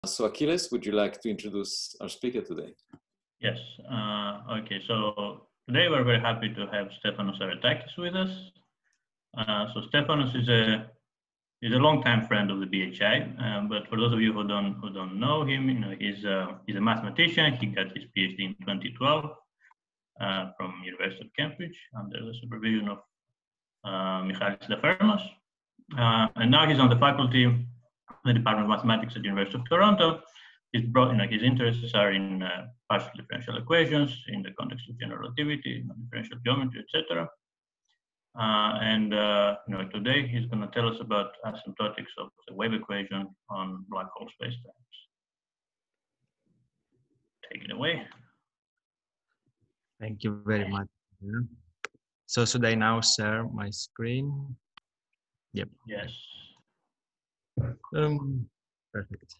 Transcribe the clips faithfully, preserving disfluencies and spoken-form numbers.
So Achilles, would you like to introduce our speaker today? Yes. Uh, okay. So today we're very happy to have Stefanos Aretakis with us. Uh, so Stefanos is a is a longtime friend of the B H I, um, but for those of you who don't who don't know him, you know he's uh, he's a mathematician. He got his PhD in twenty twelve uh, from University of Cambridge under the supervision of uh, Stefanos, uh, and now he's on the faculty of the Department of Mathematics at the University of Toronto. His, broad, you know, his interests are in uh, partial differential equations in the context of general relativity, you know, differential geometry, et cetera. Uh, and uh, you know, today he's going to tell us about asymptotics of the wave equation on black hole spacetimes. Take it away. Thank you very much. So should I now share my screen? Yep. Yes. Um, perfect.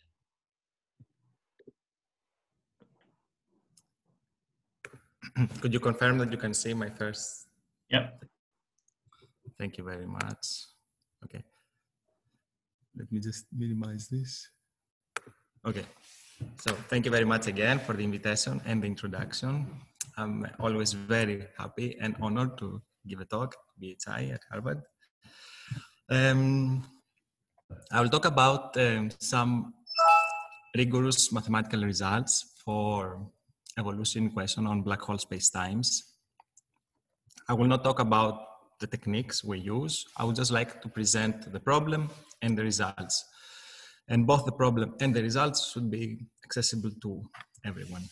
Could you confirm that you can see my first? Yep. Thank you very much. Okay. Let me just minimize this. Okay. So thank you very much again for the invitation and the introduction. I'm always very happy and honored to give a talk at B H I at Harvard. Um, I will talk about um, some rigorous mathematical results for evolution equation on black hole spacetimes. I will not talk about the techniques we use. I would just like to present the problem and the results. And both the problem and the results should be accessible to everyone.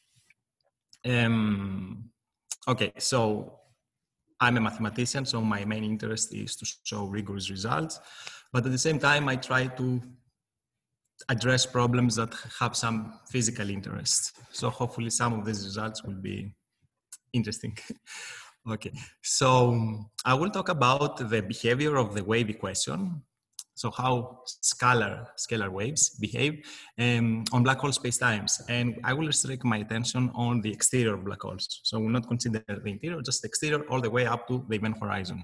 Um, okay, so I'm a mathematician, so my main interest is to show rigorous results. But at the same time, I try to address problems that have some physical interest. So hopefully some of these results will be interesting. Okay, so I will talk about the behavior of the wave equation. So how scalar, scalar waves behave um, on black hole spacetimes. And I will restrict my attention on the exterior of black holes. So we'll not consider the interior, just the exterior all the way up to the event horizon.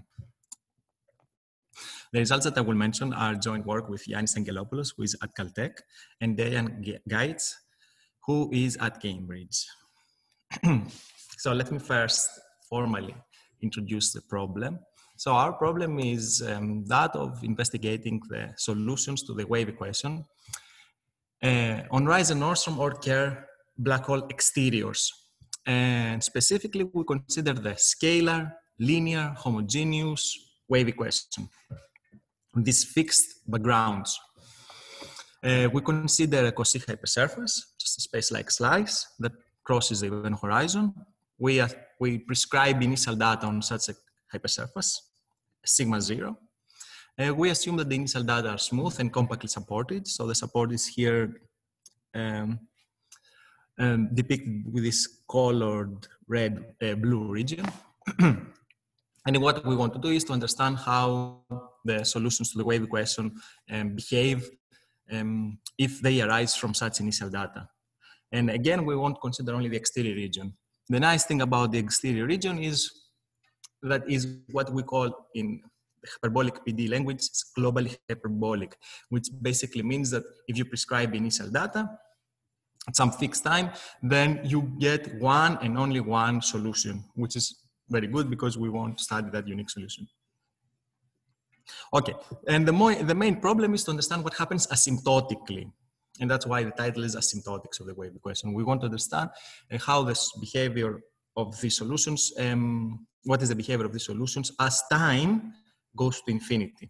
The results that I will mention are joint work with Yannis Angelopoulos, who is at Caltech, and Diane Geitz, who is at Cambridge. So let me first formally introduce the problem. So our problem is um, that of investigating the solutions to the wave equation uh, on Risen, Nordstrom, or Kerr black hole exteriors. And specifically, we consider the scalar, linear, homogeneous wave equation on these fixed backgrounds. Uh, we consider a Cauchy hypersurface, just a space-like slice that crosses the event horizon. We, uh, we prescribe initial data on such a hypersurface, sigma zero. Uh, we assume that the initial data are smooth and compactly supported. So the support is here um, um, depicted with this colored red, uh, blue region. And what we want to do is to understand how the solutions to the wave equation um, behave um, if they arise from such initial data. And again, we won't consider only the exterior region. The nice thing about the exterior region is that is what we call in hyperbolic P D language, it's globally hyperbolic, which basically means that if you prescribe initial data at some fixed time, then you get one and only one solution, which is very good because we want to study that unique solution. Okay, and the, more, the main problem is to understand what happens asymptotically. And that's why the title is Asymptotics of the wave equation. We want to understand uh, how this behavior of the solutions, um, what is the behavior of the solutions as time goes to infinity.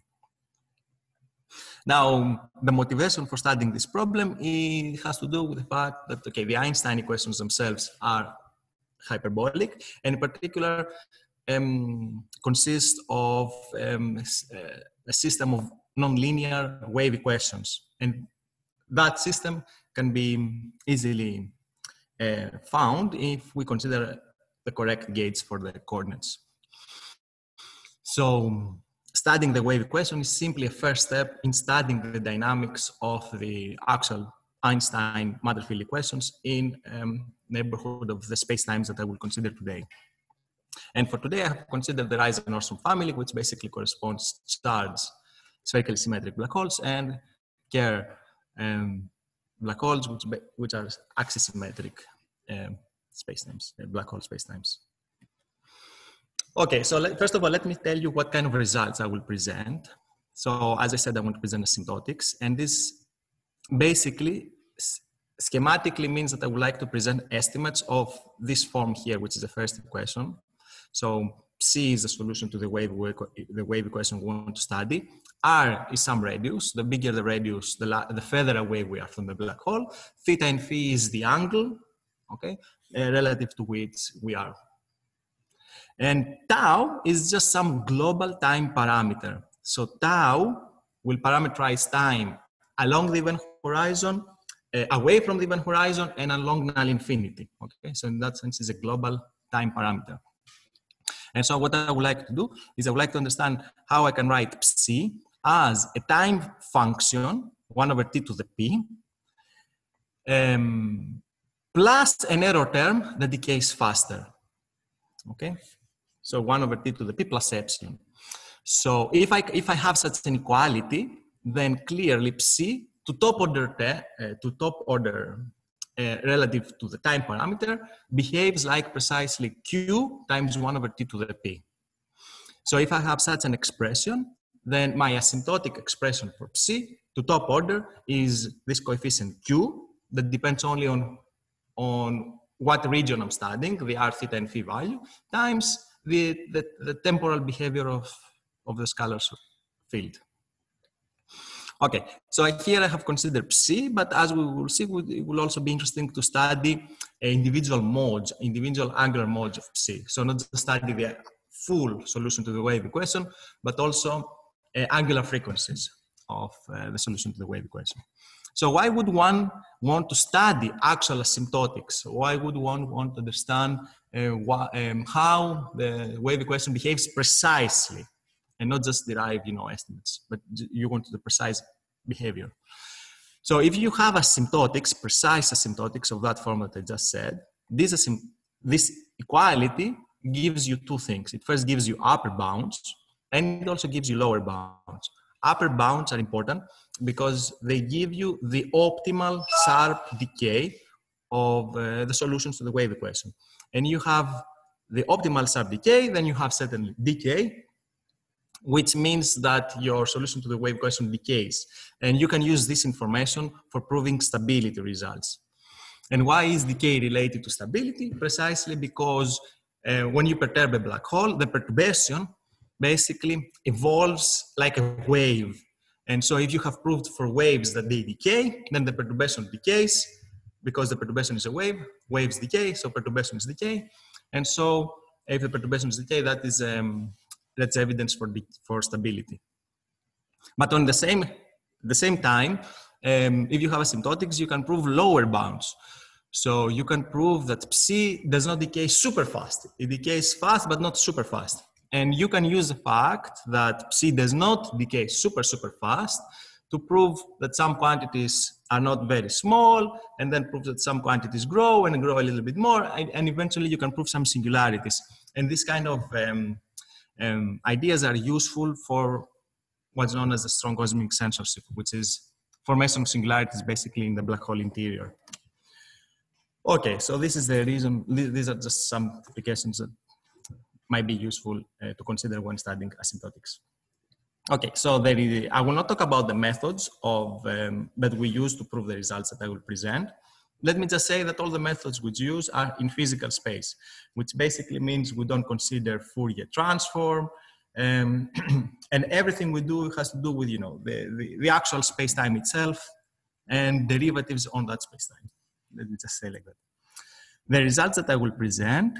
Now, the motivation for studying this problem it has to do with the fact that, okay, the Einstein equations themselves are hyperbolic, and in particular um, consist of um, a system of nonlinear wave equations. And that system can be easily uh, found if we consider the correct gates for the coordinates. So studying the wave equation is simply a first step in studying the dynamics of the actual Einstein matter field equations in um, neighborhood of the spacetimes that I will consider today. And for today, I have considered the Risen-Nordstrom family, which basically corresponds to charged spherically symmetric black holes, and Kerr um, black holes, which, which are axisymmetric um, spacetimes, uh, black hole spacetimes. Okay, so let, first of all, let me tell you what kind of results I will present. So as I said, I want to present asymptotics, and this basically schematically means that I would like to present estimates of this form here, which is the first equation. So C is the solution to the wave, the wave equation we want to study. R is some radius. The bigger the radius, the, the further away we are from the black hole. Theta and phi is the angle, okay, uh, relative to which we are. And tau is just some global time parameter. So tau will parameterize time along the event horizon, uh, away from the event horizon, and along null infinity. Okay, so in that sense, it's a global time parameter. And so what I would like to do is I would like to understand how I can write psi as a time function, one over t to the p, um, plus an error term that decays faster. Okay, so one over t to the p plus epsilon. So if I, if I have such an equality, then clearly psi to top order, te, uh, to top order uh, relative to the time parameter behaves like precisely q times one over t to the p. So if I have such an expression, then my asymptotic expression for psi to top order is this coefficient q that depends only on, on what region I'm studying, the r, theta, and phi value, times the, the, the temporal behavior of, of the scalar field. Okay, so here I have considered psi, but as we will see, it will also be interesting to study individual modes, individual angular modes of psi. So not just study the full solution to the wave equation, but also uh, angular frequencies of uh, the solution to the wave equation. So why would one want to study actual asymptotics? Why would one want to understand uh, why, um, how the wave equation behaves precisely and not just derive, you know, estimates, but you want the precise behavior? So if you have asymptotics, precise asymptotics of that form that I just said, this, this equality gives you two things. It first gives you upper bounds, and it also gives you lower bounds. Upper bounds are important because they give you the optimal sharp decay of uh, the solutions to the wave equation. And you have the optimal sharp decay, then you have certain decay, which means that your solution to the wave equation decays. And you can use this information for proving stability results. And why is decay related to stability? Precisely because uh, when you perturb a black hole, the perturbation basically evolves like a wave. And so if you have proved for waves that they decay, then the perturbation decays. Because the perturbation is a wave, waves decay, so perturbation is decay. And so if the perturbation is decay, that is um, that's evidence for, the, for stability. But on the same, the same time, um, if you have asymptotics, you can prove lower bounds. So you can prove that psi does not decay super fast. It decays fast, but not super fast. And you can use the fact that psi does not decay super, super fast to prove that some quantities are not very small, and then prove that some quantities grow and grow a little bit more, and, and eventually you can prove some singularities. And this kind of um, um, ideas are useful for what's known as the strong cosmic censorship, which is formation of singularities basically in the black hole interior. Okay, so this is the reason, these are just some applications that might be useful uh, to consider when studying asymptotics. Okay, so there is, I will not talk about the methods of, um, that we use to prove the results that I will present. Let me just say that all the methods we use are in physical space, which basically means we don't consider Fourier transform, um, and everything we do has to do with, you know, the, the, the actual space-time itself and derivatives on that space-time. Let me just say like that. The results that I will present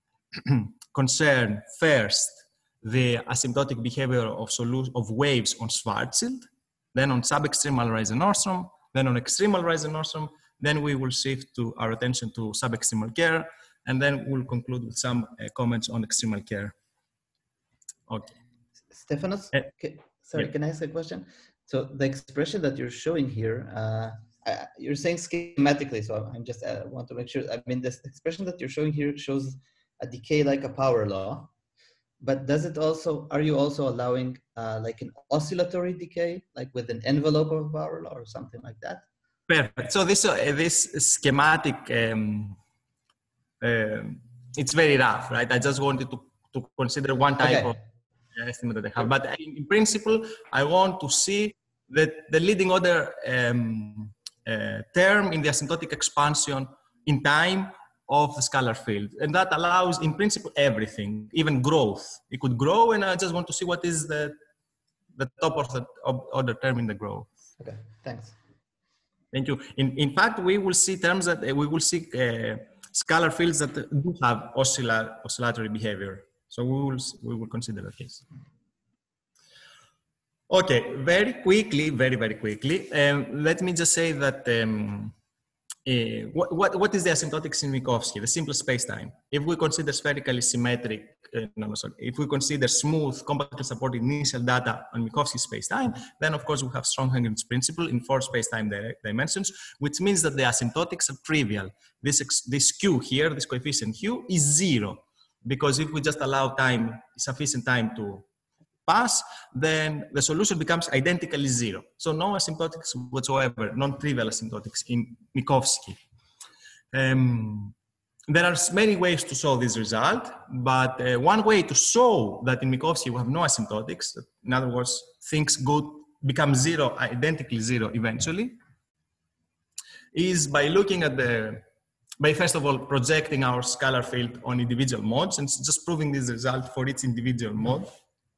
concern first the asymptotic behavior of, of waves on Schwarzschild, then on sub-extremal Reisen-Nordstrom, then on extremal Reisen-Nordstrom, then we will shift to our attention to sub-extremal Kerr, and then we'll conclude with some uh, comments on extremal Kerr. Okay. Stefanos, uh, okay, sorry, yeah. Can I ask a question? So the expression that you're showing here, uh, I, you're saying schematically, so I'm just uh, want to make sure. I mean, this expression that you're showing here shows a decay like a power law, but does it also, are you also allowing uh, like an oscillatory decay, like with an envelope of a power law or something like that? Perfect. So this, uh, this schematic, um, uh, it's very rough, right? I just wanted to, to consider one type Okay. of estimate that I have. But in, in principle, I want to see that the leading order um, uh, term in the asymptotic expansion in time of the scalar field. And that allows, in principle, everything, even growth. It could grow, and I just want to see what is the, the top of the order term in the growth. Okay, thanks. Thank you. In, in fact, we will see terms that, uh, we will see uh, scalar fields that do have oscilla, oscillatory behavior. So we will, we will consider that case. Okay, very quickly, very, very quickly, um, let me just say that um, uh, what, what, what is the asymptotics in Minkowski, the simple spacetime? If we consider spherically symmetric, uh, no, no, sorry, if we consider smooth, compactly supported initial data on Minkowski spacetime, then of course we have Strong-Hagen's principle in four spacetime di dimensions, which means that the asymptotics are trivial. This, this Q here, this coefficient Q, is zero, because if we just allow time, sufficient time to pass, then the solution becomes identically zero. So no asymptotics whatsoever, non-trivial asymptotics in Minkowski. Um, there are many ways to show this result, but uh, one way to show that in Minkowski we have no asymptotics, in other words, things go become zero, identically zero eventually, is by looking at the, by first of all projecting our scalar field on individual modes and just proving this result for each individual mode.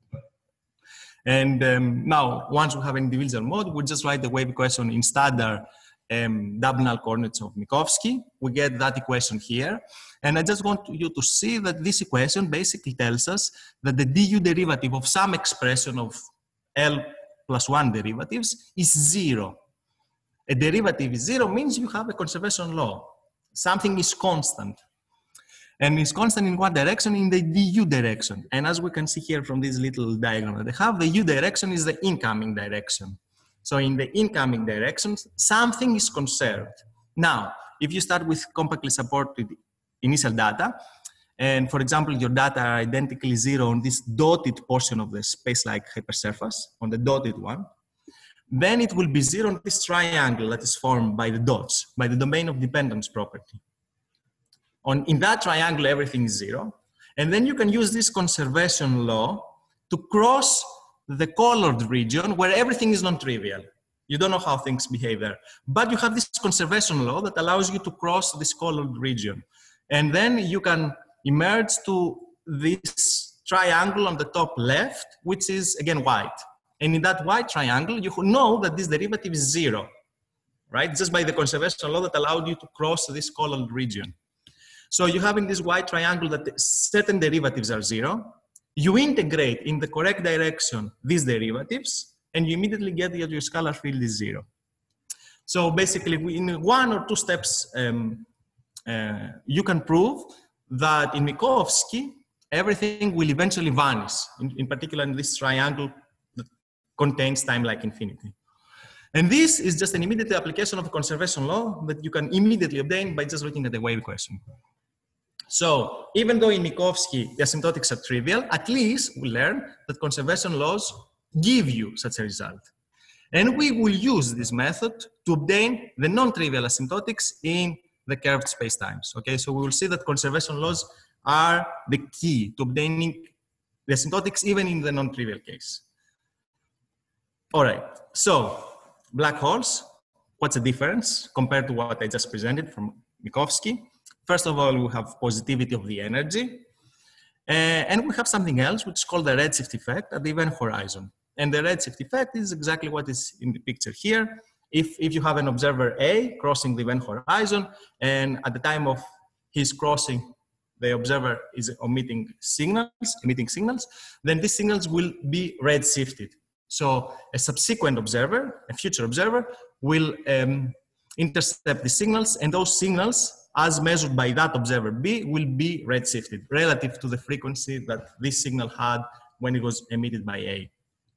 And um, now, once we have an individual mode, we just write the wave equation in standard um, double null coordinates of Minkowski. We get that equation here. And I just want you to see that this equation basically tells us that the du derivative of some expression of L plus one derivatives is zero. A derivative is zero means you have a conservation law. Something is constant. And it's constant in what direction? In the du direction. And as we can see here from this little diagram that I have, the u direction is the incoming direction. So in the incoming direction, something is conserved. Now, if you start with compactly supported initial data, and for example, your data are identically zero on this dotted portion of the space-like hypersurface, on the dotted one, then it will be zero on this triangle that is formed by the dots, by the domain of dependence property. On, in that triangle, everything is zero. And then you can use this conservation law to cross the colored region where everything is non-trivial. You don't know how things behave there. But you have this conservation law that allows you to cross this colored region. And then you can emerge to this triangle on the top left, which is, again, white. And in that white triangle, you know that this derivative is zero, right? Just by the conservation law that allowed you to cross this colored region. So you have in this white triangle that certain derivatives are zero. You integrate in the correct direction these derivatives, and you immediately get that your scalar field is zero. So basically, in one or two steps, um, uh, you can prove that in Minkowski, everything will eventually vanish, in, in particular in this triangle that contains time like infinity. And this is just an immediate application of the conservation law that you can immediately obtain by just looking at the wave equation. So even though in Minkowski the asymptotics are trivial, at least we learn that conservation laws give you such a result. And we will use this method to obtain the non-trivial asymptotics in the curved spacetimes. Okay, so we will see that conservation laws are the key to obtaining the asymptotics even in the non-trivial case. All right, so black holes, what's the difference compared to what I just presented from Minkowski? First of all, we have positivity of the energy. Uh, and we have something else, which is called the redshift effect at the event horizon. And the redshift effect is exactly what is in the picture here. If, if you have an observer A crossing the event horizon, and at the time of his crossing, the observer is emitting signals, emitting signals, then these signals will be redshifted. So a subsequent observer, a future observer, will um, intercept the signals, and those signals, as measured by that observer B, will be redshifted relative to the frequency that this signal had when it was emitted by A.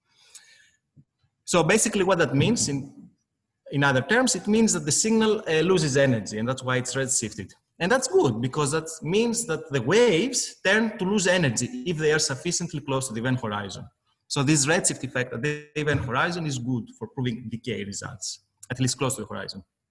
So basically what that means, in, in other terms, it means that the signal uh, loses energy, and that's why it's redshifted. And that's good, because that means that the waves tend to lose energy if they are sufficiently close to the event horizon. So this redshift effect at the event horizon is good for proving decay results, at least close to the horizon.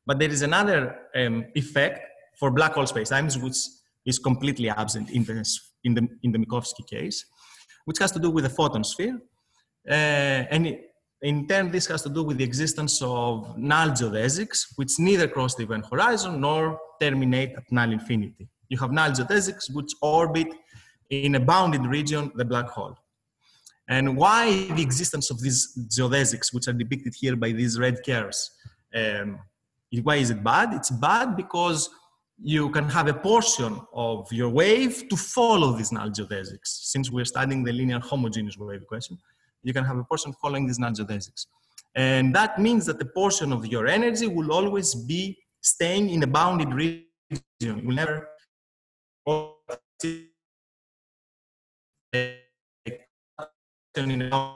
But there is another um, effect for black hole spacetimes, which is completely absent in the, in the, in the Minkowski case, which has to do with the photon sphere. Uh, and it, in turn, this has to do with the existence of null geodesics, which neither cross the event horizon nor terminate at null infinity. You have null geodesics which orbit in a bounded region, the black hole. And why the existence of these geodesics, which are depicted here by these red curves, um, why is it bad? It's bad because you can have a portion of your wave to follow these null geodesics. Since we're studying the linear homogeneous wave equation, you can have a portion following these null geodesics. And that means that the portion of your energy will always be staying in a bounded region. It will never in a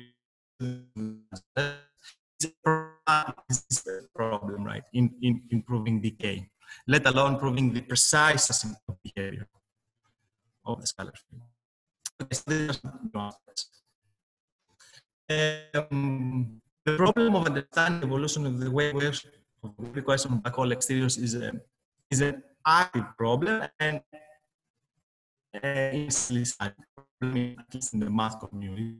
problem, right, in, in, in proving decay, let alone proving the precise asymptotic behavior of the scalar field. Um, the problem of understanding the evolution of the wave waves of the equation of black hole exteriors is a is an active problem, and uh, it's at least in the math community.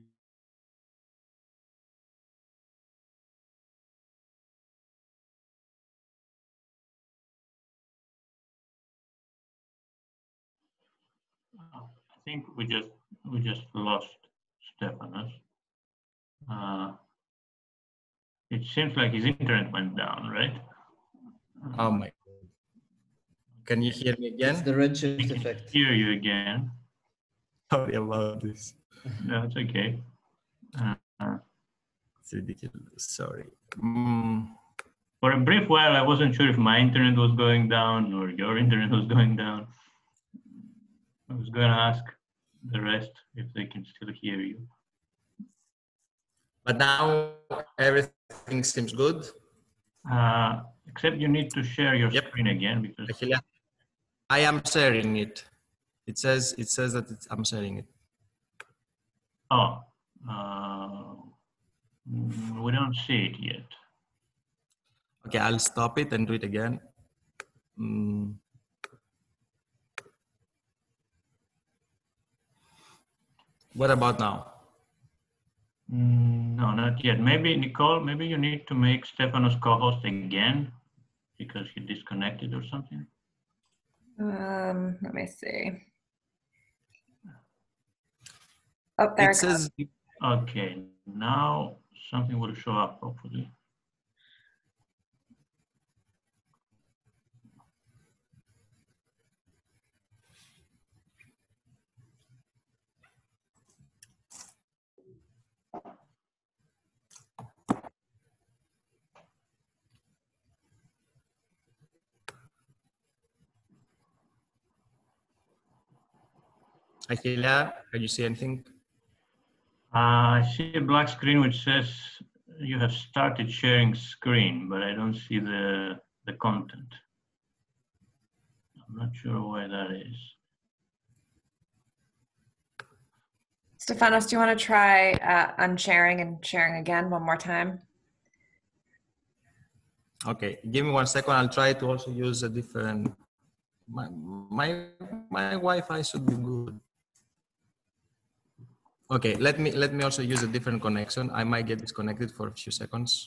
I think we just we just lost Stefanos. Uh, it seems like his internet went down, right? Oh my God. Can you hear me again? It's the redshift I can effect. hear you again. Sorry about this. No, it's okay. Uh, uh, It's ridiculous. Sorry. Mm. For a brief while, I wasn't sure if my internet was going down or your internet was going down. I was going to ask the rest if they can still hear you. But now everything seems good. Uh, except you need to share your Yep. screen again because Actually, I am sharing it. It says it says that it's, I'm sharing it. oh, uh, we don't see it yet. Okay, I'll stop it and do it again. Mm. What about now? Mm, no, not yet. Maybe Nicole, maybe you need to make Stefanos co-host again because he disconnected or something. Um, let me see. Oh, there It says Okay, now something will show up, hopefully. Achille, can you see anything? Uh, I see a black screen which says you have started sharing screen, but I don't see the, the content. I'm not sure why that is. Stefanos, do you want to try uh, unsharing and sharing again one more time? Okay, give me one second. I'll try to also use a different. My my my Wi-Fi should be good. Okay, let me let me also use a different connection. I might get disconnected for a few seconds.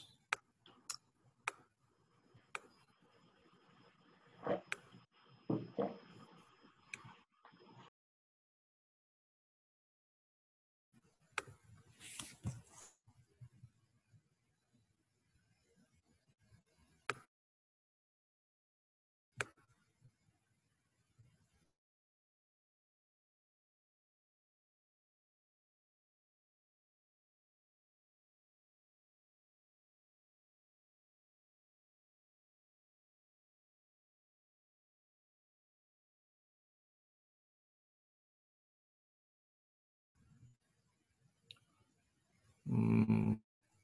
Mm.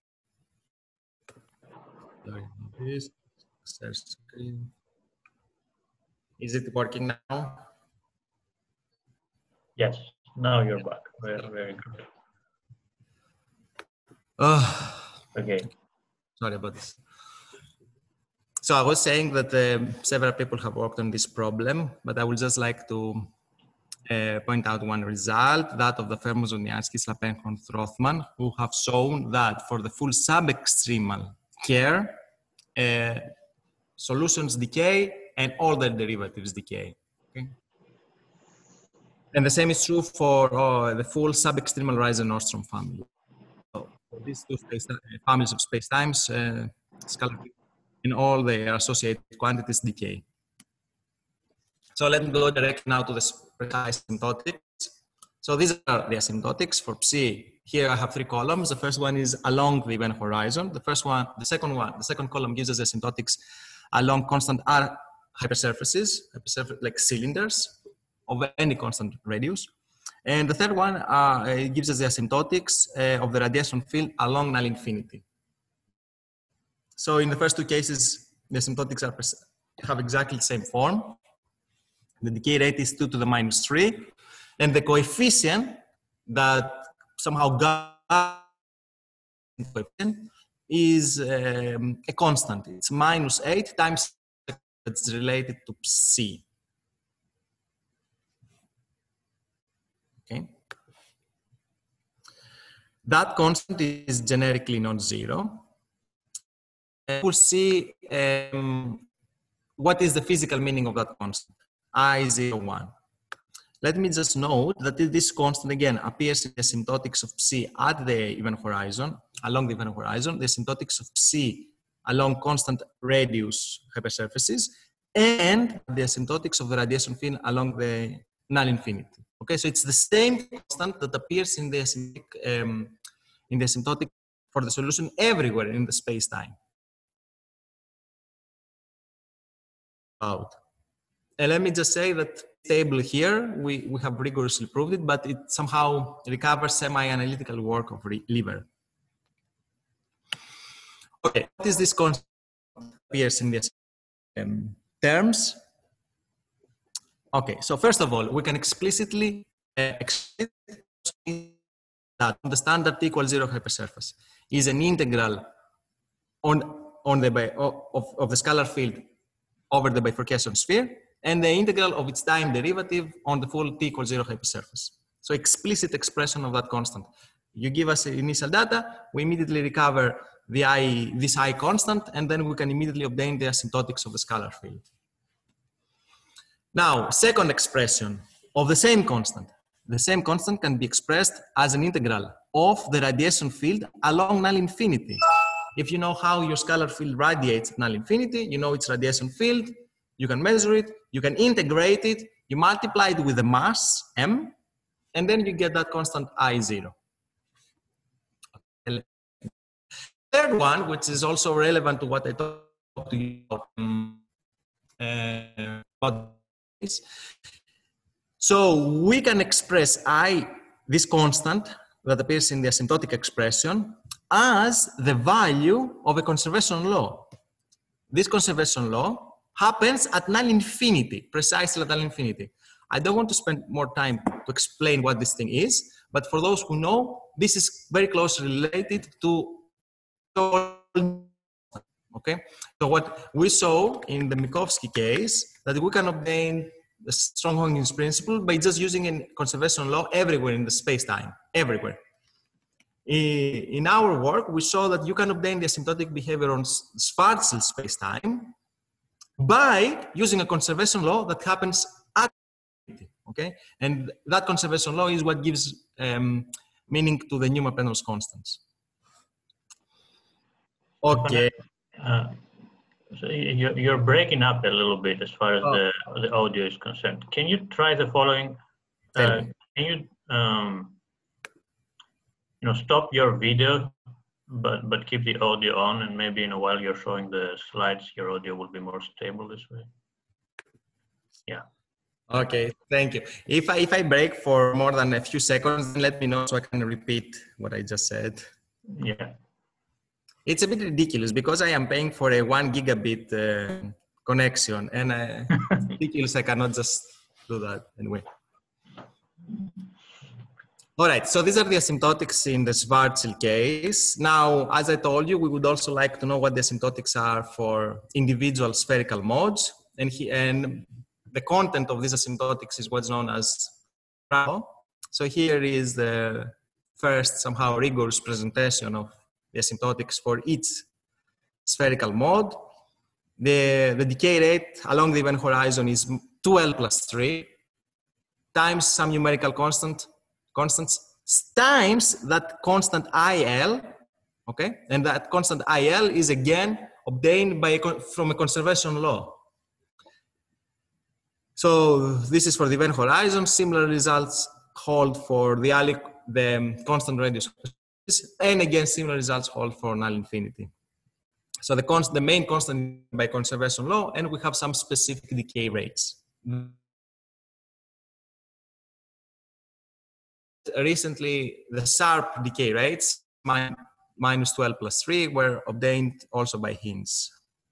Sorry, this share screen. Is it working now? Yes, now you're back. Very, very good. Oh, Okay. sorry about this. So I was saying that uh, several people have worked on this problem, but I would just like to uh, point out one result, that of the Fermo-Zonianskis, Lapenhorn, Rothman, who have shown that for the full sub-extremal care, uh, solutions decay and all their derivatives decay. Okay? And the same is true for uh, the full sub-extremal Rieser-Nordstrom family. So for these two space families of spacetimes, uh, scalar in all their associated quantities decay. So let me go directly now to the precise asymptotics. So these are the asymptotics for psi. Here I have three columns. The first one is along the event horizon. The first one, the second one, the second column gives us asymptotics along constant R hypersurfaces, hypersurface, like cylinders of any constant radius. And the third one uh, gives us the asymptotics uh, of the radiation field along null infinity. So in the first two cases, the asymptotics are, have exactly the same form. The decay rate is two to the minus three. And the coefficient that somehow guides is um, a constant. It's minus eight times it's related to psi. Okay. That constant is generically non-zero. We'll see um, what is the physical meaning of that constant, I zero one. Let me just note that this constant again appears in the asymptotics of psi at the event horizon, along the event horizon, the asymptotics of psi along constant radius hypersurfaces, and the asymptotics of the radiation field along the null infinity. Okay, so it's the same constant that appears in the asymptotic, um, in the asymptotic for the solution everywhere in the space-time. Out. And let me just say that table here, we, we have rigorously proved it, but it somehow recovers semi-analytical work of Lever. Okay, what is this constant that appears in these um, terms? Okay, so first of all, we can explicitly uh, explicitly that the standard T equals zero hypersurface is an integral on, on the of, of the scalar field over the bifurcation sphere, and the integral of its time derivative on the full T equals zero hypersurface. So explicit expression of that constant. You give us initial data, we immediately recover the I, this I constant, and then we can immediately obtain the asymptotics of the scalar field. Now, second expression of the same constant. The same constant can be expressed as an integral of the radiation field along null infinity. If you know how your scalar field radiates at null infinity, you know its radiation field, you can measure it, you can integrate it, you multiply it with the mass, m, and then you get that constant I zero. Third one, which is also relevant to what I talked to you about, um, uh, about this. So we can express I, this constant that appears in the asymptotic expression, as the value of a conservation law. This conservation law happens at null infinity, precisely at null infinity. I don't want to spend more time to explain what this thing is, but for those who know, this is very closely related to, okay? So what we saw in the Minkowski case, that we can obtain the Strong-Huygens principle by just using a conservation law everywhere in the space-time, everywhere. In our work, we saw that you can obtain the asymptotic behavior on Schwarzschild space-time by using a conservation law that happens at infinity, okay? And that conservation law is what gives um, meaning to the Newman-Penrose constants. Okay. Uh, so you're, you're breaking up a little bit as far as oh. the, the audio is concerned. Can you try the following? Uh, can you um, you know, stop your video, but but keep the audio on, and maybe you know while you're showing the slides, your audio will be more stable this way. Yeah. Okay, thank you. If I if I break for more than a few seconds, then let me know so I can repeat what I just said. Yeah. It's a bit ridiculous because I am paying for a one gigabit uh, connection, and uh, it's ridiculous I cannot just do that anyway. All right, so these are the asymptotics in the Schwarzschild case. Now, as I told you, we would also like to know what the asymptotics are for individual spherical modes. And, he, and the content of these asymptotics is what's known as law. So here is the first somehow rigorous presentation of the asymptotics for each spherical mode. The, the decay rate along the event horizon is two L plus three times some numerical constant constants times that constant I L, okay? And that constant I L is again obtained by a, from a conservation law. So this is for the event horizon. Similar results hold for the, Ali, the constant radius, and again similar results hold for null infinity. So the, const, the main constant by conservation law, and we have some specific decay rates. Recently, the sharp decay rates, minus twelve plus three, were obtained also by Hinz.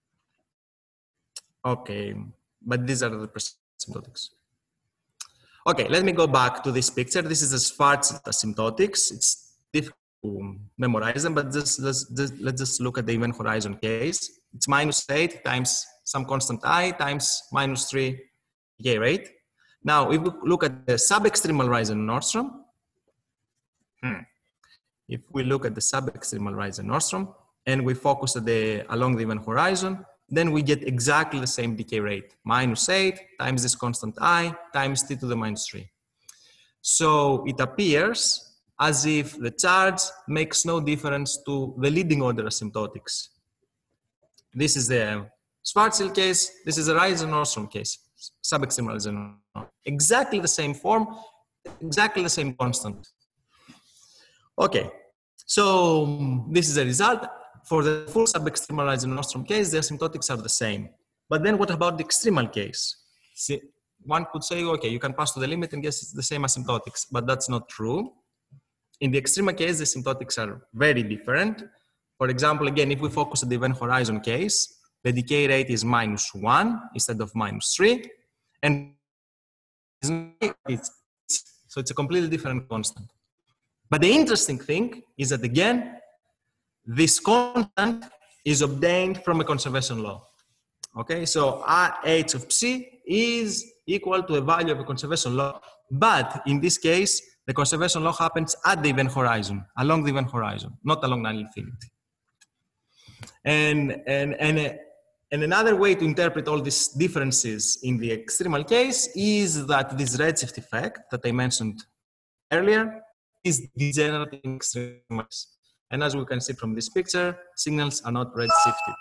Okay, but these are the asymptotics. Okay, let me go back to this picture. This is the Schwarzschild asymptotics. It's difficult to memorize them, but just, let's, just, let's just look at the event horizon case. It's minus eight times some constant I times minus three decay rate. Now, if we look at the sub-extremal rise in Nordstrom, Hmm. if we look at the sub-extremal rise in Nordstrom and we focus at the, along the event horizon, then we get exactly the same decay rate, minus eight times this constant I times t to the minus three. So it appears as if the charge makes no difference to the leading order asymptotics. This is the Schwarzschild case, this is the rise in Nordstrom case, sub-extremal rise in Nordstrom. Exactly the same form, exactly the same constant. Okay, so this is the result. For the full sub-extremal rise in Nordstrom case, the asymptotics are the same. But then what about the extremal case? See, one could say, okay, you can pass to the limit and guess it's the same asymptotics, but that's not true. In the extremal case, the asymptotics are very different. For example, again, if we focus on the event horizon case, the decay rate is minus one instead of minus three. And it's, so it's a completely different constant. But the interesting thing is that, again, this constant is obtained from a conservation law. Okay, so H of psi is equal to a value of a conservation law. But in this case, the conservation law happens at the event horizon, along the event horizon, not along null infinity. And, and, and, and another way to interpret all these differences in the extremal case is that this redshift effect that I mentioned earlier is degenerate in extremal case. And as we can see from this picture, signals are not redshifted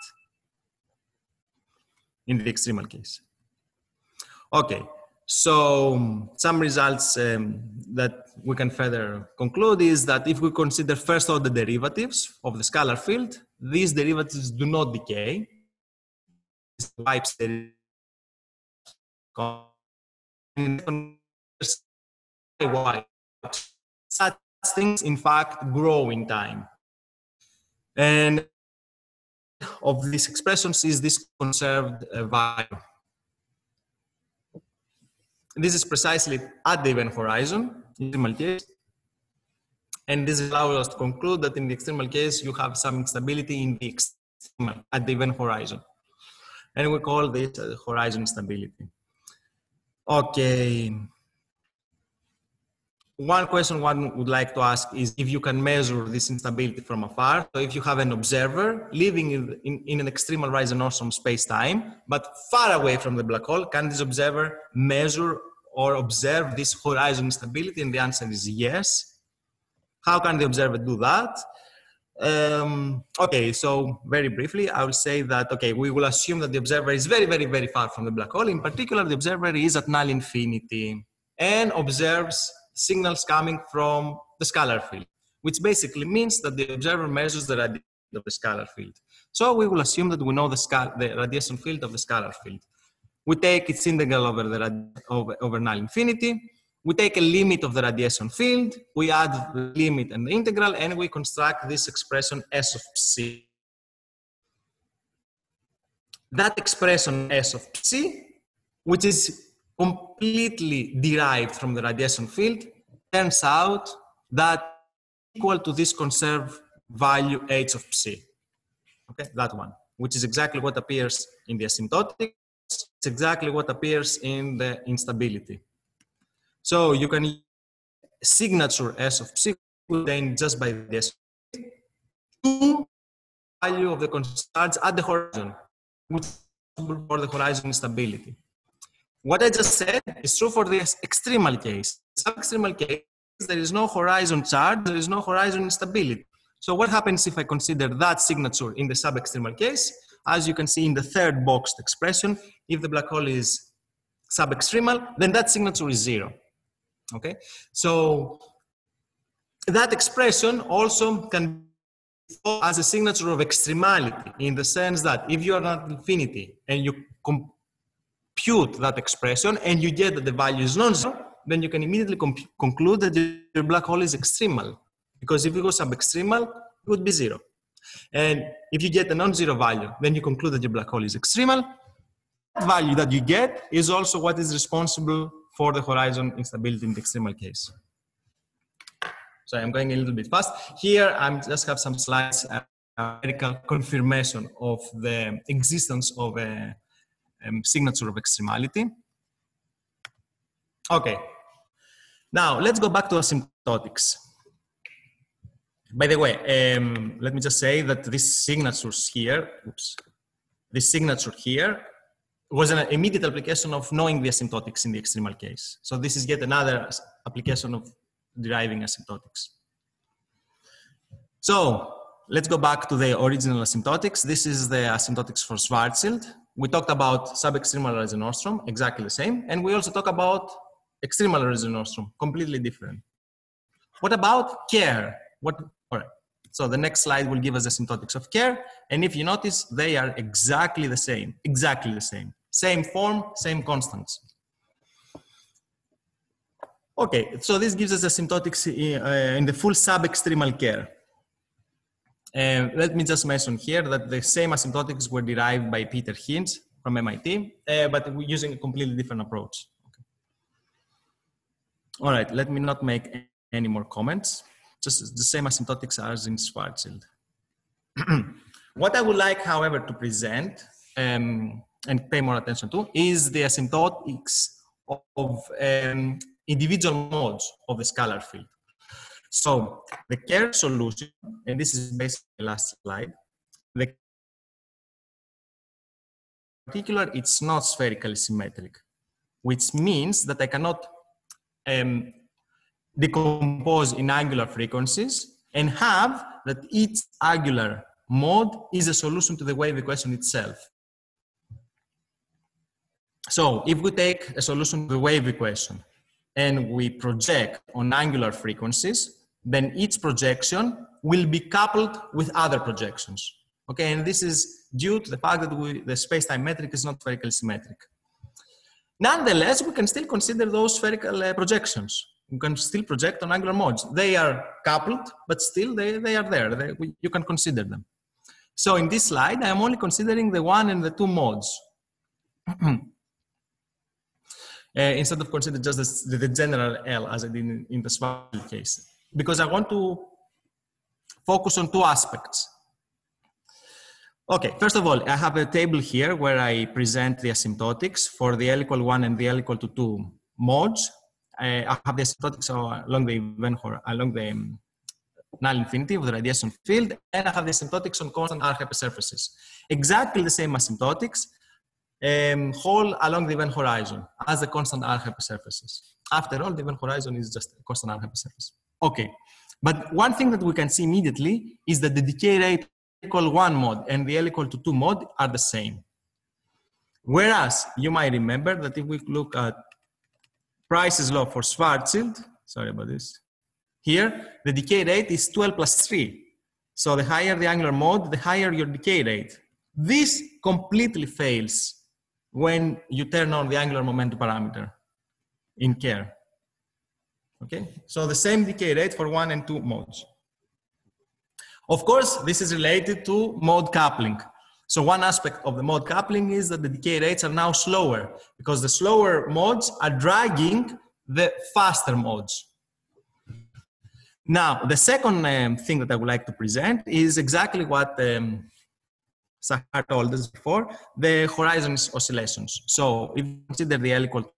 in the extremal case. Okay, so some results um, that we can further conclude is that if we consider first order derivatives of the scalar field, these derivatives do not decay. Wipes the such things, in fact, grow in time. And of these expressions is this conserved uh, value. This is precisely at the event horizon, in the extremal case. And this allows us to conclude that in the extremal case, you have some instability in the extremal, at the event horizon. And we call this uh, horizon instability. Okay. One question one would like to ask is if you can measure this instability from afar. So if you have an observer living in, in, in an extremal rise and Nordstrom space-time, but far away from the black hole, can this observer measure or observe this horizon instability? And the answer is yes. How can the observer do that? Um, okay, so very briefly, I will say that, okay, we will assume that the observer is very, very, very far from the black hole. In particular, the observer is at null infinity and observes signals coming from the scalar field, which basically means that the observer measures the radiation of the scalar field. So we will assume that we know the, scal the radiation field of the scalar field. We take its integral over, the over, over null infinity. We take a limit of the radiation field. We add the limit and the integral, and we construct this expression S of psi. That expression S of psi, which is completely derived from the radiation field, turns out that equal to this conserved value h of psi. Okay, that one, which is exactly what appears in the asymptotic. It's exactly what appears in the instability. So you can signature S of psi obtained just by this two value of the constants at the horizon, which is for the horizon instability. What I just said is true for the extremal case. Sub-extremal case, there is no horizon charge, there is no horizon instability. So what happens if I consider that signature in the sub-extremal case? As you can see in the third boxed expression, if the black hole is sub-extremal, then that signature is zero. Okay, so that expression also can be thought as a signature of extremality, in the sense that if you are at infinity and you compute that expression and you get that the value is non-zero, then you can immediately conclude that your black hole is extremal. Because if you go sub-extremal, it would be zero. And if you get a non-zero value, then you conclude that your black hole is extremal. That value that you get is also what is responsible for the horizon instability in the extremal case. So I'm going a little bit fast. Here, I just have some slides, uh, empirical confirmation of the existence of a um, signature of extremality. Okay. Now, let's go back to asymptotics. By the way, um, let me just say that these signatures here, oops, this signature here was an immediate application of knowing the asymptotics in the extremal case. So this is yet another application of deriving asymptotics. So let's go back to the original asymptotics. This is the asymptotics for Schwarzschild. We talked about sub-extremal Reiser-Nordström, exactly the same. And we also talk about extremal Reiser-Nordström, completely different. What about Kerr? What, all right. So the next slide will give us the asymptotics of Kerr. And if you notice, they are exactly the same, exactly the same. Same form, same constants. Okay, so this gives us asymptotics uh, in the full sub-extremal Kerr. And let me just mention here that the same asymptotics were derived by Peter Hinz from M I T, uh, but using a completely different approach. Okay. All right, let me not make any more comments. Just the same asymptotics as in Schwarzschild. What I would like, however, to present um, and pay more attention to is the asymptotics of um, individual modes of the scalar field. So the Kerr solution, and this is basically the last slide, the particular, it's not spherically symmetric, which means that I cannot um, decompose in angular frequencies and have that each angular mode is a solution to the wave equation itself. So if we take a solution to the wave equation and we project on angular frequencies, then each projection will be coupled with other projections. Okay, and this is due to the fact that we, the space-time metric is not spherically symmetric. Nonetheless, we can still consider those spherical uh, projections. You can still project on angular modes. They are coupled, but still they, they are there. They, we, you can consider them. So in this slide, I am only considering the one and the two modes. uh, instead of considering just the, the general L as I did in, in the Schwarzschild case. Because I want to focus on two aspects. Okay, first of all, I have a table here where I present the asymptotics for the L equal one and the L equal to two modes. I have the asymptotics along the event along the um, null infinity of the radiation field, and I have the asymptotics on constant R hypersurfaces. Exactly the same asymptotics um, hold along the event horizon as the constant R hypersurfaces. After all, the event horizon is just a constant R hypersurface. Okay, but one thing that we can see immediately is that the decay rate equal one mode and the L equal to two mode are the same. Whereas you might remember that if we look at Price's law for Schwarzschild, sorry about this, here the decay rate is twelve plus three. So the higher the angular mode, the higher your decay rate. This completely fails when you turn on the angular momentum parameter in Kerr. Okay, so the same decay rate for one and two modes. Of course, this is related to mode coupling. So one aspect of the mode coupling is that the decay rates are now slower because the slower modes are dragging the faster modes. Now, the second um, thing that I would like to present is exactly what um, Sahar told us before, the horizon oscillations. So if you consider the L equal,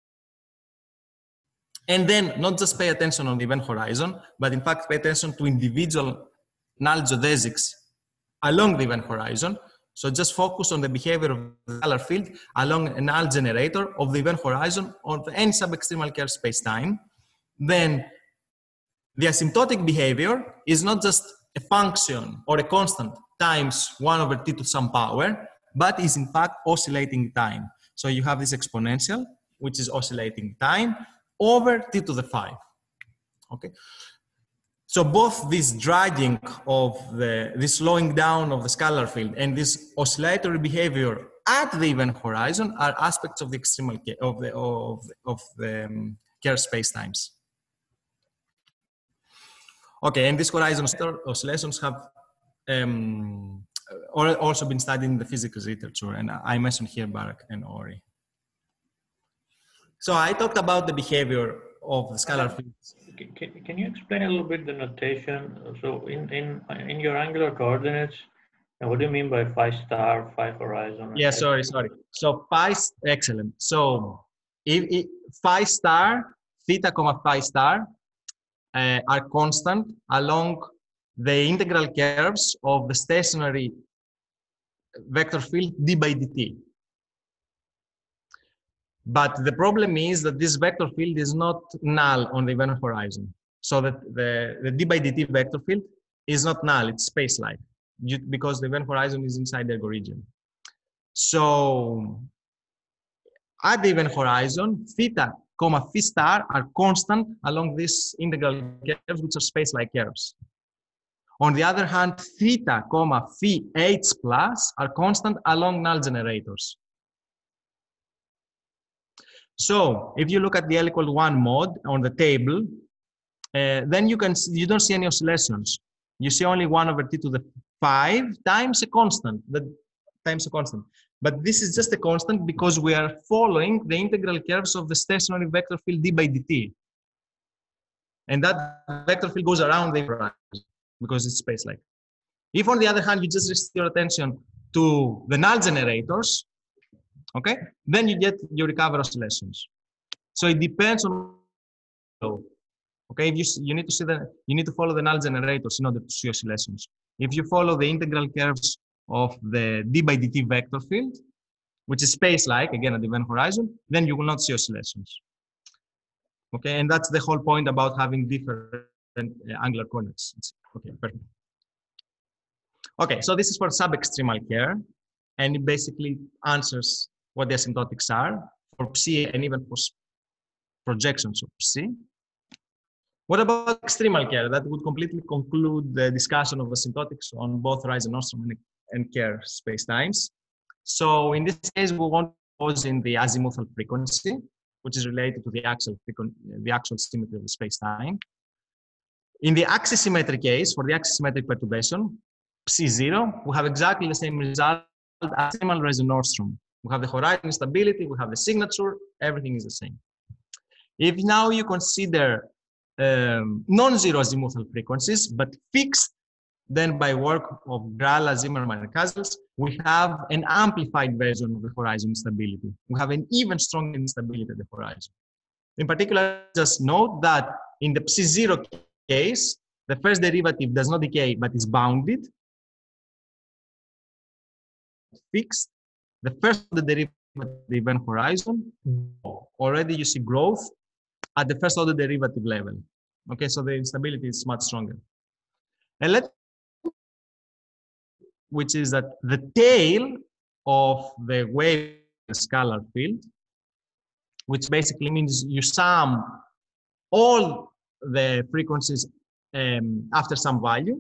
and then not just pay attention on the event horizon, but in fact pay attention to individual null geodesics along the event horizon. So just focus on the behavior of the scalar field along a null generator of the event horizon of any sub-extremal Kerr space-time. Then the asymptotic behavior is not just a function or a constant times one over t to some power, but is in fact oscillating time. So you have this exponential, which is oscillating time, over t to the five. Okay. So both this dragging of the, this slowing down of the scalar field and this oscillatory behavior at the event horizon are aspects of the extremal of the of, of the um, Kerr spacetimes. Okay, and these horizon oscillations have um, also been studied in the physics literature, and I mentioned here Barak and Ori. So I talked about the behavior of the scalar fields. Can, can you explain a little bit the notation? So in, in, in your angular coordinates, what do you mean by phi star, phi horizon? Yeah, sorry, sorry. So phi, excellent. So if, if phi star, theta comma phi star uh, are constant along the integral curves of the stationary vector field d by dt. But the problem is that this vector field is not null on the event horizon. So that the, the d by dt vector field is not null, it's space-like, because the event horizon is inside the ergo region. So at the event horizon, theta comma phi star are constant along these integral curves, which are space-like curves. On the other hand, theta comma phi h plus are constant along null generators. So if you look at the L equal to one mod on the table, uh, then you can you don't see any oscillations. You see only one over t to the five times a constant, that times a constant. But this is just a constant because we are following the integral curves of the stationary vector field d by dt. And that vector field goes around the horizon because it's space-like. If on the other hand, you just restrict your attention to the null generators, okay, then you get, you recover oscillations. So it depends on, okay, if you, you need to see the, you need to follow the null generators in order to see oscillations. If you follow the integral curves of the d by dt vector field, which is space-like, again at the event horizon, then you will not see oscillations. Okay, and that's the whole point about having different uh, angular coordinates. It's, okay, perfect. Okay, so this is for sub-extremal Kerr, and it basically answers what the asymptotics are for psi and even for projections of psi. What about extremal Kerr? That would completely conclude the discussion of asymptotics on both Rise and Ostrom and Kerr spacetimes. So in this case, we want to pose in the azimuthal frequency, which is related to the axial frequency, the actual symmetry of the spacetime. In the axisymmetric case, for the axisymmetric perturbation, psi zero, we have exactly the same result as extremal Rise and Ostrom. We have the horizon stability, we have the signature, everything is the same. If now you consider um, non-zero azimuthal frequencies, but fixed, then by work of Gralla, Zimmerman, and Kazels, we have an amplified version of the horizon instability. We have an even stronger instability at the horizon. In particular, just note that in the psi zero case, the first derivative does not decay, but is bounded, fixed. The first order derivative at the event horizon, already you see growth at the first order derivative level. Okay, so the instability is much stronger. And let's, which is that the tail of the wave scalar field, which basically means you sum all the frequencies um, after some value.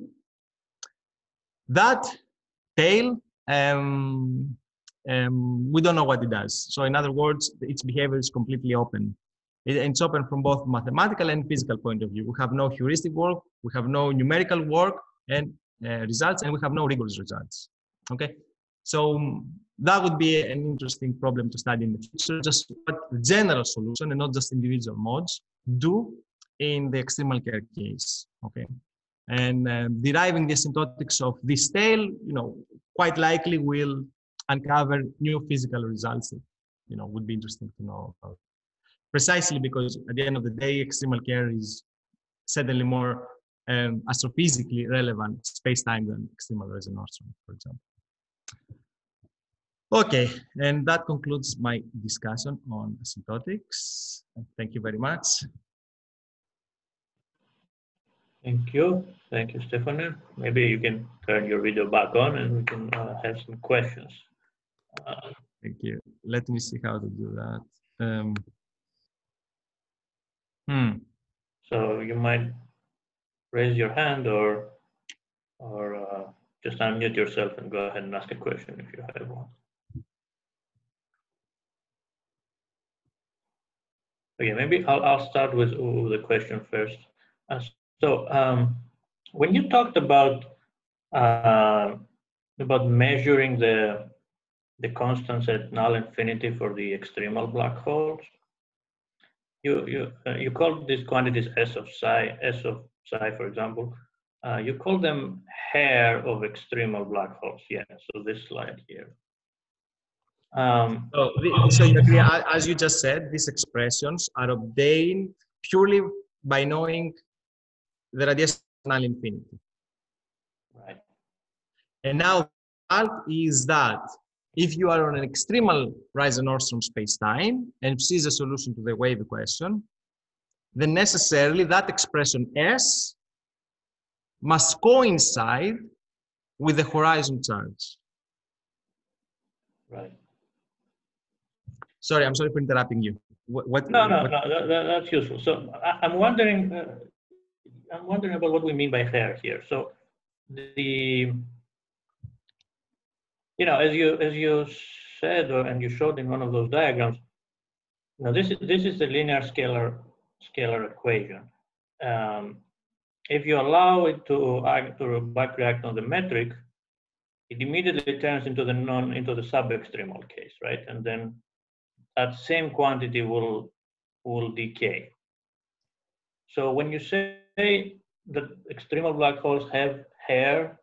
That tail, um, um, we don't know what it does. So in other words, its behavior is completely open. It, it's open from both mathematical and physical point of view. We have no heuristic work, we have no numerical work and uh, results, and we have no rigorous results. Okay, so um, that would be an interesting problem to study in the future, just what the general solution and not just individual modes do in the extremal Kerr case. okay? And um, deriving the asymptotics of this tail, you know, quite likely will uncover new physical results that, you know, would be interesting to know about. Precisely because at the end of the day, extremal care is certainly more um, astrophysically relevant space-time than extremal resonance, for example. Okay, and that concludes my discussion on asymptotics. Thank you very much. Thank you. Thank you, Stefano. Maybe you can turn your video back on and we can uh, have some questions. Uh, Thank you. Let me see how to do that. Um, hmm. so you might raise your hand or, or uh, just unmute yourself and go ahead and ask a question if you have one. Okay, maybe I'll, I'll start with, with the question first. Uh, so um, when you talked about uh, about measuring the the constants at null infinity for the extremal black holes, you you uh, you called these quantities S of psi, S of psi, for example. Uh, you call them hair of extremal black holes. Yeah. So this slide here. Um, so, so you agree, as you just said, these expressions are obtained purely by knowing the radiation null infinity. right. And now the result is that if you are on an extremal Rising-Nordstrom space-time and see the solution to the wave equation, then necessarily that expression S must coincide with the horizon charge. Right. Sorry, I'm sorry for interrupting you. What? what no, no, what, no. That, that, that's useful. So I, I'm wondering. Uh, I'm wondering about what we mean by hair here. So the, you know, as you as you said or, and you showed in one of those diagrams, now this is this is the linear scalar scalar equation. Um, if you allow it to act to back react on the metric, it immediately turns into the non into the sub-extremal case, right? And then that same quantity will will decay. So when you say that extremal black holes have hair,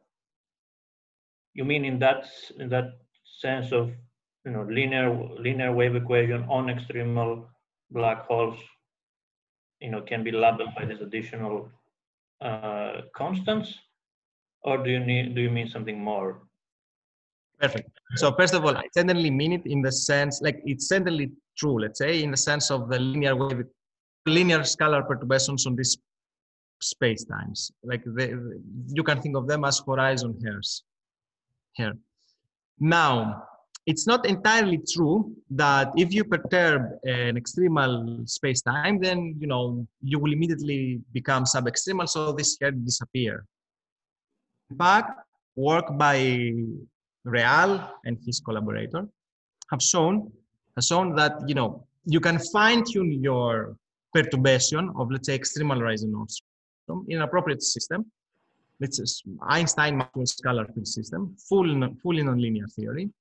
you mean in that in that sense of, you know, linear linear wave equation on extremal black holes, you know, can be labeled by these additional uh, constants, or do you need do you mean something more? Perfect. So first of all, I certainly mean it in the sense, like it's certainly true, let's say, in the sense of the linear wave, linear scalar perturbations on these space-times. Like the, you can think of them as horizon hairs here. Now, it's not entirely true that if you perturb an extremal space-time, then, you know, you will immediately become sub-extremal, so this hair disappear. In fact, work by Real and his collaborator have shown, have shown that, you know, you can fine-tune your perturbation of, let's say, extremal Rising-Nordstrom in an appropriate system. It's Einstein-Maxwell scalar field system, full, fully nonlinear theory,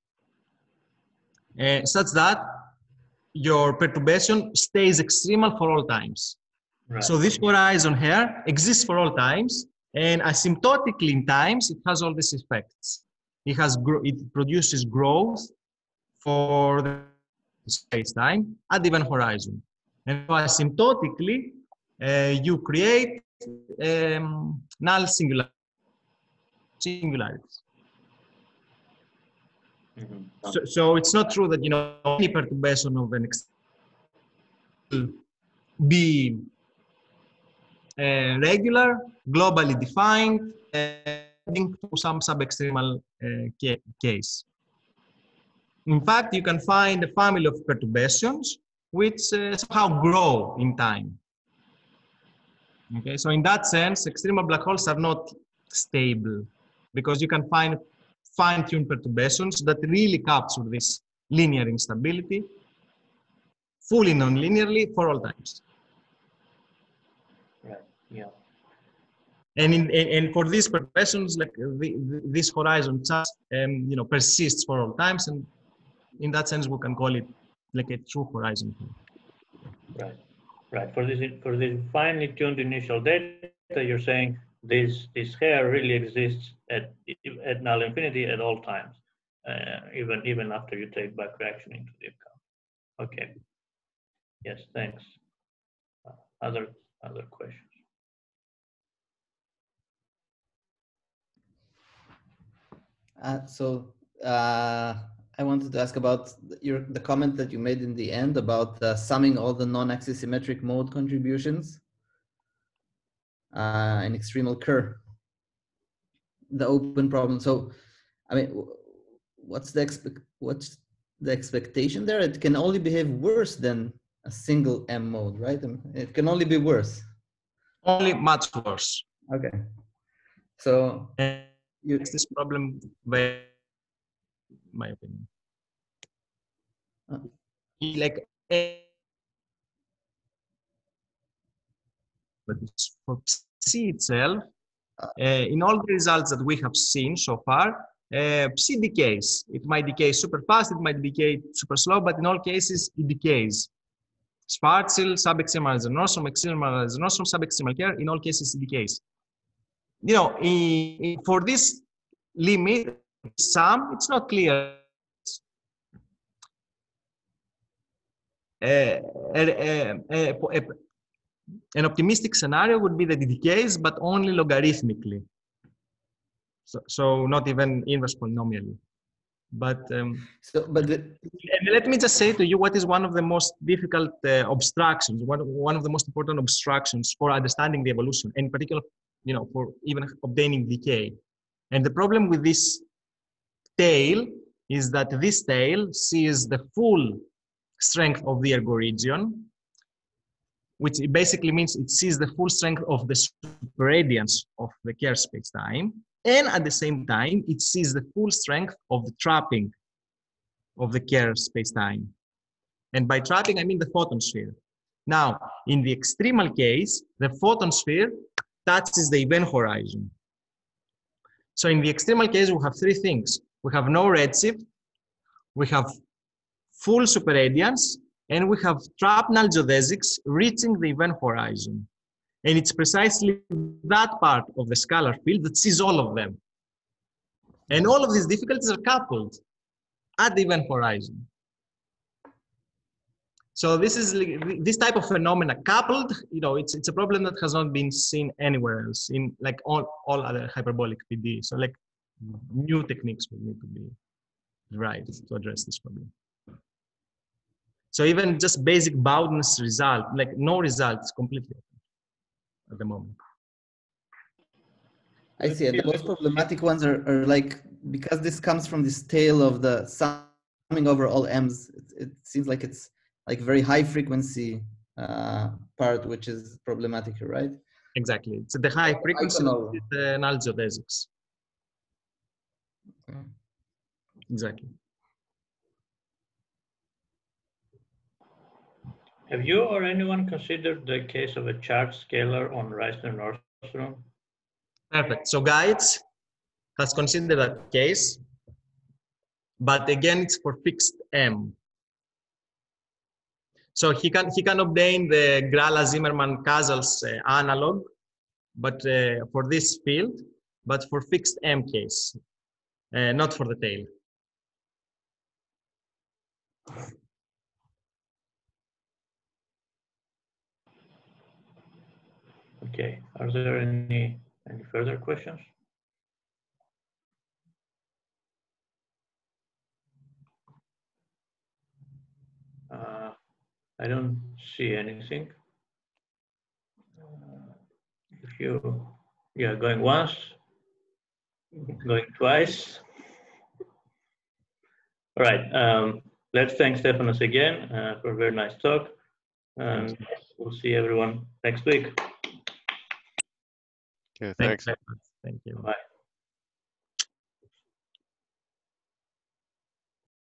uh, such that your perturbation stays extremal for all times. Right. So this horizon here exists for all times, and asymptotically in times, it has all these effects. It has it produces growth for the space-time at even horizon, and so asymptotically, uh, you create um, null singular singularities. Mm-hmm. So, so it's not true that, you know, any perturbation of an will be uh, regular, globally defined, leading to some sub-extremal uh, case. In fact, you can find a family of perturbations which uh, somehow grow in time. Okay, so in that sense, extremal black holes are not stable because you can find fine-tuned perturbations that really capture this linear instability fully non-linearly for all times. Right. Yeah. And in and, and for these perturbations, like the, the, this horizon just um, you know, persists for all times, and in that sense, we can call it like a true horizon. Right. Right. For this for this finely tuned initial data, you're saying this this hair really exists at at null infinity at all times, uh, even even after you take back reaction into the account. Okay. Yes. Thanks. Uh, other other questions. Uh, so uh, I wanted to ask about your the comment that you made in the end about uh, summing all the non-axisymmetric mode contributions uh, in extremal Kerr, the open problem. So, I mean, what's the expect what's the expectation there? It can only behave worse than a single M mode, right? It can only be worse. Only much worse. Okay. So And you it's this problem, by my opinion. uh, Like but for psi itself, uh, in all the results that we have seen so far, uh, psi decays. It might decay super fast, it might decay super slow, but in all cases, it decays. Schwarzschild, subextremal adenosome, extremal adenosome, subextremal Kerr, in all cases, it decays. You know, in, in, for this limit, sum, it's not clear. Uh, uh, uh, uh, An optimistic scenario would be that it decays, but only logarithmically. So, so not even inverse polynomially. But, um, so, but the, and let me just say to you what is one of the most difficult uh, obstructions, one, one of the most important obstructions for understanding the evolution, in particular, you know, for even obtaining decay. And the problem with this tail is that this tail sees the full strength of the ergo region, which basically means it sees the full strength of the superradiance of the Kerr spacetime, and at the same time, it sees the full strength of the trapping of the Kerr spacetime. And by trapping, I mean the photon sphere. Now, in the extremal case, the photon sphere touches the event horizon. So in the extremal case, we have three things. We have no redshift, we have full superradiance, and we have trapped null geodesics reaching the event horizon. And it's precisely that part of the scalar field that sees all of them. And all of these difficulties are coupled at the event horizon. So this is this type of phenomena coupled, you know, it's it's a problem that has not been seen anywhere else in like all, all other hyperbolic P D. So like new techniques will need to be derived to address this problem. So even just basic boundness result, like no results completely at the moment. I see. And the most problematic ones are, are like, because this comes from this tail of the summing over all M's, it, it seems like it's like very high frequency uh, part, which is problematic here, right? Exactly. It's the high frequency know. with the null geodesics. Okay. Exactly. Have you or anyone considered the case of a charged scalar on Reisner-Nordstrom? Perfect. So Geitz has considered that case, but again, it's for fixed M. So he can he can obtain the Gralla-Zimmermann-Casals uh, analog, but uh, for this field, but for fixed M case, uh, not for the tail. Okay. Are there any any further questions? Uh, I don't see anything. Uh, if you, yeah, going once, going twice. All right. Um, let's thank Stefanos again uh, for a very nice talk, and we'll see everyone next week. Okay, Thank thanks. you. Thank you. Bye.